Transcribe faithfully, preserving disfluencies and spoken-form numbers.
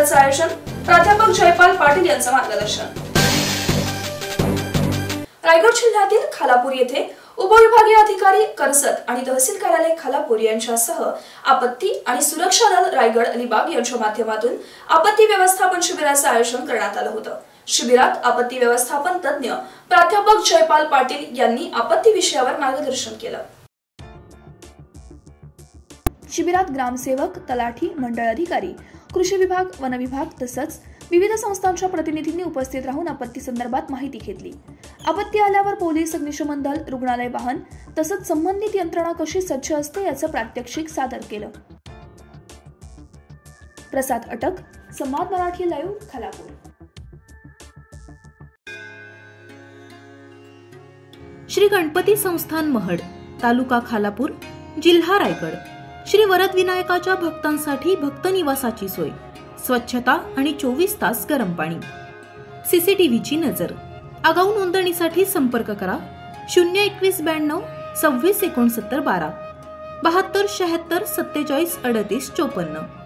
शिबिराचं आयोजन, प्राध्यापक जयपाल पाटील यांचं मार्गदर्शन। रायगड जिल्ह्यातील खालापूर येथे उपविभागीय अधिकारी कर्जत आणि तहसील कार्यालय खालापूर यांच्यासह आपत्ती आणि सुरक्षा दल रायगड अलिबाग यांच्या माध्यमातून आपत्ती व्यवस्थापन शिबिराचं आयोजन करण्यात आलं होतं। शिबिरात आपत्ती व्यवस्थापन तज्ञ प्राध्यापक जयपाल पाटील यांनी आपत्ती विषयावर मार्गदर्शन केलं। शिबिरात ग्रामसेवक, तलाठी, मंडळ अधिकारी, कृषी विभाग, वन विभाग तसंच विविध संस्थांच्या प्रतिनिधींनी उपस्थित राहून आपत्ती संदर्भात माहिती घेतली। आपत्ती आल्यावर पोलीस, अग्निशमन दल, रुग्णालय वाहन तसंच संबंधित यंत्रणा कशी सज्ज असते याचं प्रात्यक्षिक सादर केलं। प्रसाद अटक, संवाद मराठी लाईव्ह, खालापूर। श्री गणपती संस्थान महड, तालुका खालापूर, जिल्हा रायगड। श्री वरद विनायकाच्या भक्तांसाठी भक्त निवासाची सोय, स्वच्छता आणि चोवीस तास गरम पाणी, सीसीटीव्हीची नजर। आगाऊ नोंदणीसाठी संपर्क करा शून्य एकवीस ब्याण्णव सव्वीस एकोणसत्तर बारा बहात्तर शहात्तर सत्तेचाळीस अडतीस चोपन्न।